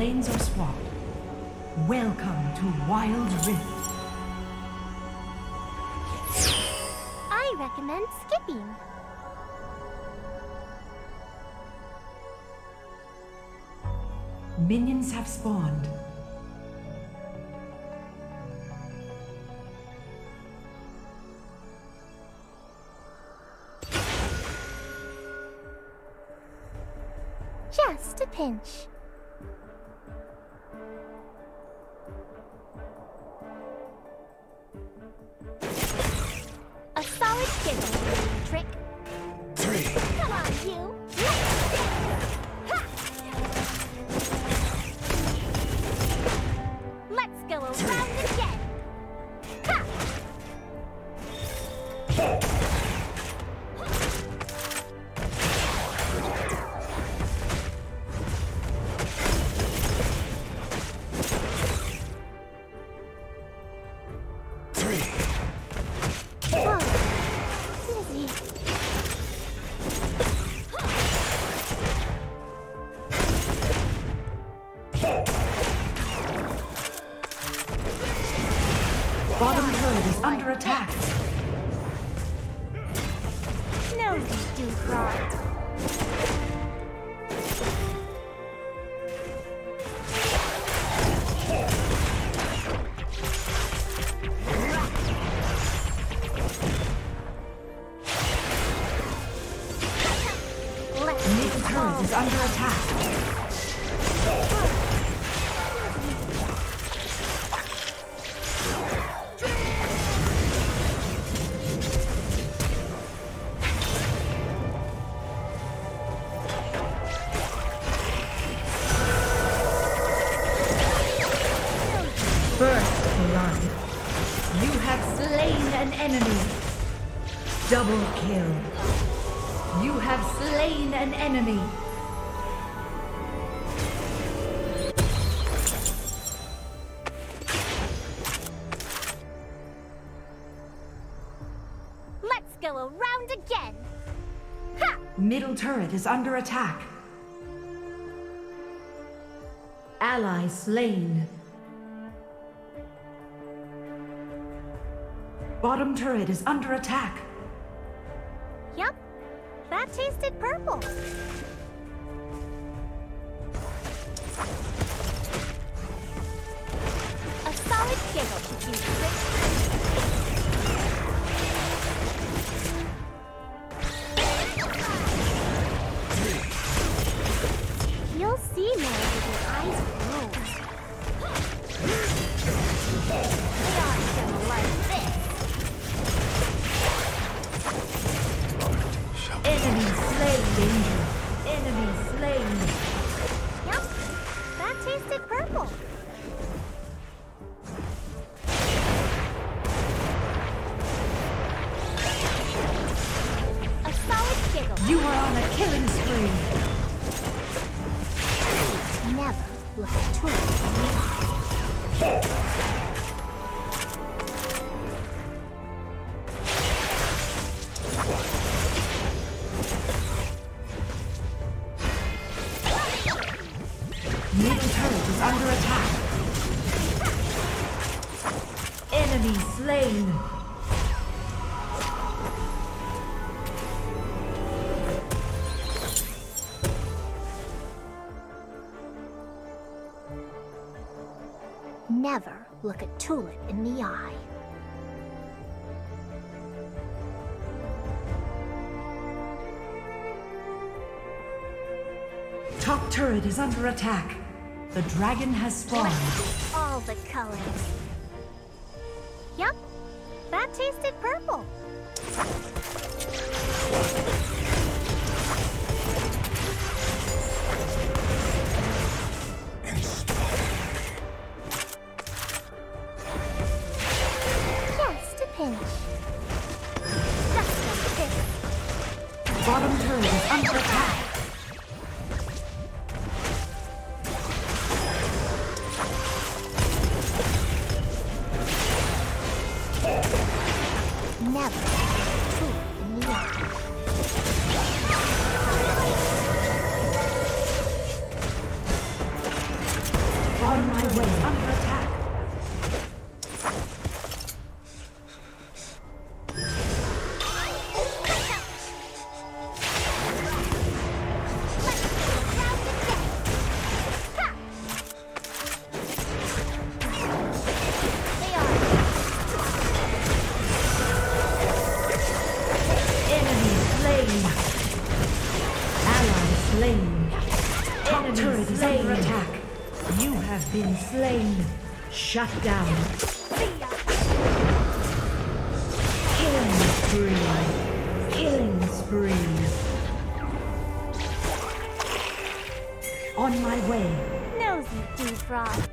lanes are swapped. Welcome to Wild Rift. I recommend skipping. Minions have spawned. Just a pinch. A solid giggle, trick. 3. Come on, you. Ha! Let's go around again. Ha! Bottom turret is under attack. No, you do right. Middle turret is under attack. First blood. You have slain an enemy. Double kill. You have slain an enemy. Let's go around again. Ha! Middle turret is under attack. Ally slain. Bottom turret is under attack. Yup, that tasted purple. A solid giggle to you, You'll see more with your eyes closed. We aren't gonna like this. Enemy slain, danger. Enemy slain. Yup, that tasted purple. A solid giggle. You are on a killing spree. Never look at truth. Middle turret is under attack. Enemy slain. Never look a tulip in the eye. Top turret is under attack. The dragon has spawned. All the colors. Yup, that tasted purple. Just a pinch. Just a pinch. Bottom turret is under attack. Never tulip in the eye. slain. Top turret is under attack. You have been slain. Shut down. Killing spree. Killing spree. On my way. Nosy Defrost.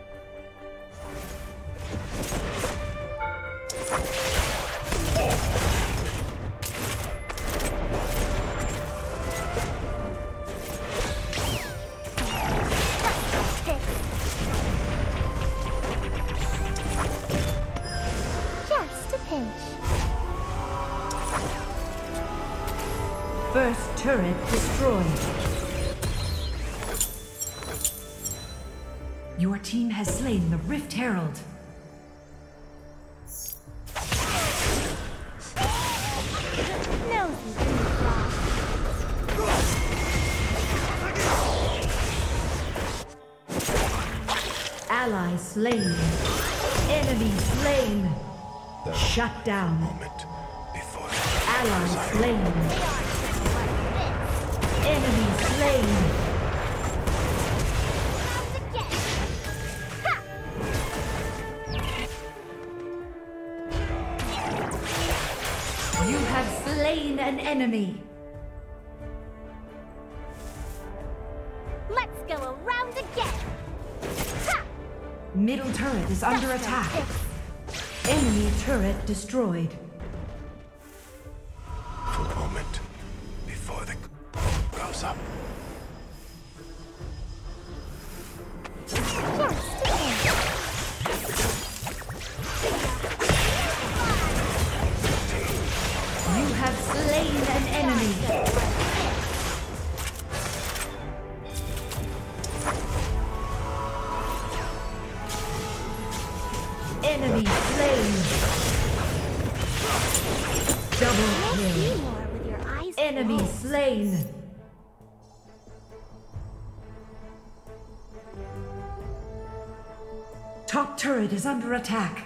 First turret destroyed. Your team has slain the Rift Herald. Ally slain. Enemy slain. Shut down. Ally slain. Enemy slain. You have slain an enemy. Let's go around again. Ha! Middle turret is under attack. Enemy turret destroyed. For a moment before the goes up. You have slain an enemy. Enemy slain. Double kill. Enemy slain. Top turret is under attack.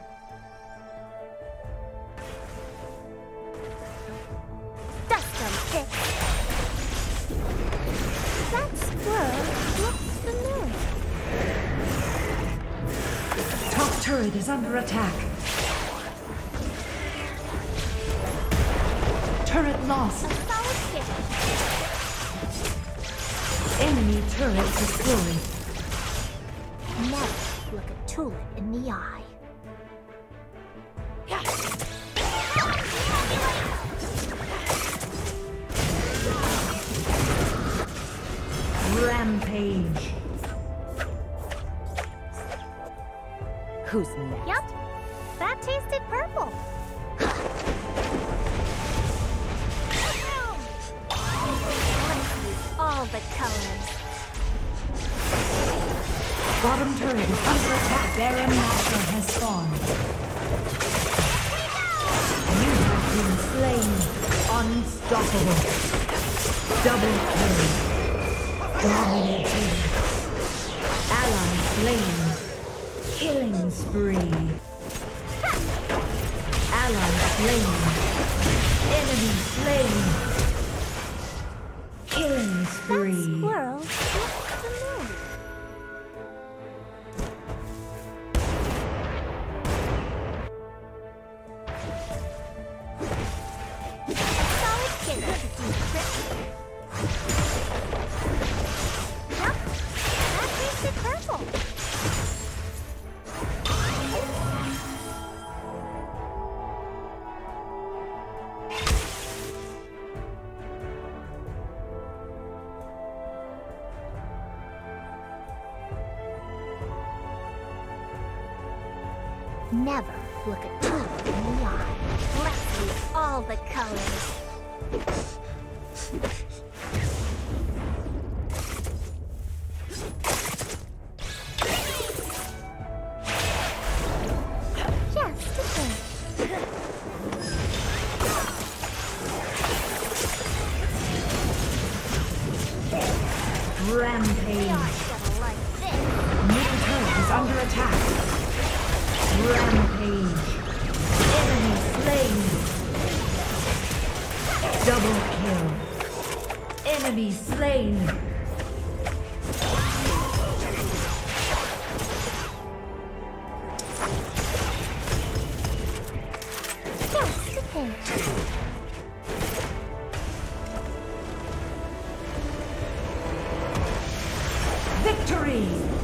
That squirrel looks familiar. Top turret is under attack. Turret lost. A solid hit. Enemy turret destroyed. Never look a tulip in the eye. Rampage. Who's next? Yep, that tasted purple. All the colors. Bottom turret is under attack. Baron Nashor has spawned. You have been slain. Unstoppable. Double kill. Dominating. Ally slain. Killing spree. Ally slain. Enemy slain. Killing spree. That squirrel looks familiar. Solid hit to do trick. Yep, that tasted purple. Never look a tulip in the eye. Let's see all the colors. Just a bit. Rampage. We aren't gonna like this. Middle turret is under attack. Rampage. Enemy slain. Double kill. Enemy slain. Victory!